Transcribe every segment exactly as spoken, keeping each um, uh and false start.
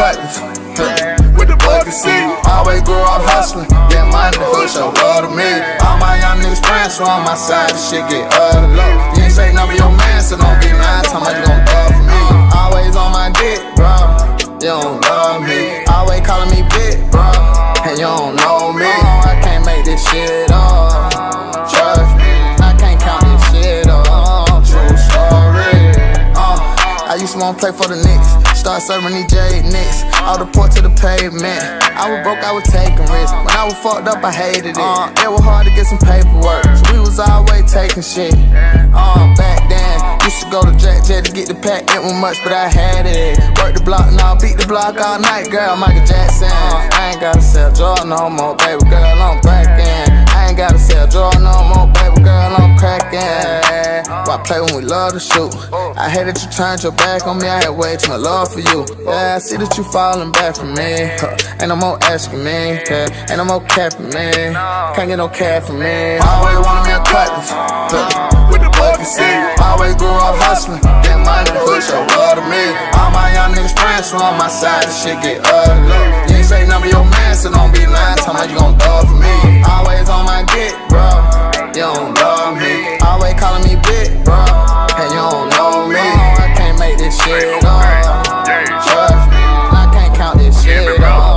cutlass. With the bucket seat, always grew up hustling. Get money, push your love to me. All my young niggas praying, so on my side, this shit get ugly. You ain't say none of your man, so don't be lying. Tell me you gon' love for me. Always on my dick, bro. You don't love me. Always calling me big, bro. And you don't know me. I can't make this shit up. Trust me, I can't count this shit up. True story. Uh, I used to wanna play for the Knicks. Start serving these J Knicks. All the port to the pavement. I was broke, I was taking risks. When I was fucked up, I hated it. Uh, it was hard to get some paperwork, so we was always taking shit. Uh, back then, used to go to Jack Jet to get the pack. It was much, but I had it. Work the block, now beat the block all night, girl. Michael Jackson. Uh, I ain't gotta sell Jordan no more, baby girl. I'm cracking. I ain't gotta sell Jordan no more, baby girl. I'm cracking. Why play when we love to shoot? I hate that you turned your back on me. I had way too much love for you. Yeah, I see that you falling back from me. Huh. Ain't no more asking me. Yeah. Ain't no more capping me. Can't get no cap from me. Always wanted me a cutlass. Huh. With the bucket seat. Always grew up hustling. Get money, push your love to me. All my young niggas praying, so on my side, this shit get ugly. You ain't say none of your man, so don't be lying. Tell me you gon' love for me. Always on my dick, bro. You don't love me. Always calling me big, bro. And you don't know me. I can't make this shit up. Trust me, I can't count this shit up.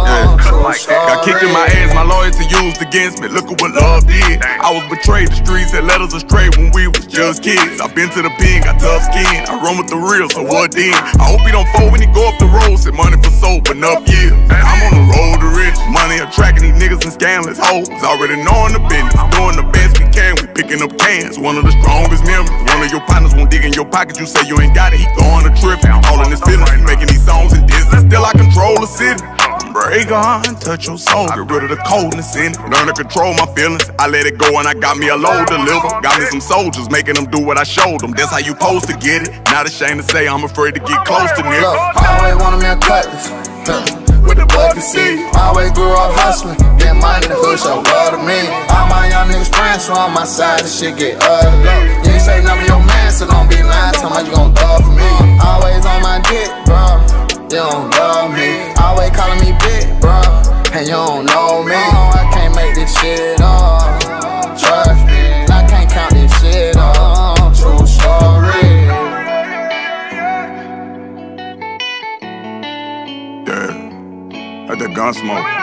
Got kicked in my ass, my loyalty used against me. Look at what love did. I was betrayed, the streets had led us astray when we was just kids. I've been to the pen, got tough skin. I run with the real, so what then? I hope he don't fold when he go up the road. Said money for soap, enough years. I'm on the road to rich. Money attracting these niggas and scandalous hoes. Already knowing the business, doing the best we can. We picking up cans, one of the strongest memories. One of your partners won't dig in your pocket. You say you ain't got it, he going to trip. All in his feelings, he making these songs and distance. Still I control the city. Break on, touch your soul, get rid of the coldness in it. Learn to control my feelings, I let it go and I got me a load to deliver. Got me some soldiers, making them do what I showed them. That's how you supposed to get it. Not ashamed to say I'm afraid to get close to niggas. Look, always wanted me a cutlass. With the bucket seat, always grew up hustling. Get money to push your love to me. All my young niggas praying, so on my side, this shit get ugly. You ain't say none of your man, so don't be lying. Tell me you gon' love for me. Always on my dick, bro. You don't love me. Always calling me big, bro. And you don't know me. I can't make this shit up. Trust me, I can't count this shit up. True story. Yeah, at the gun smoke.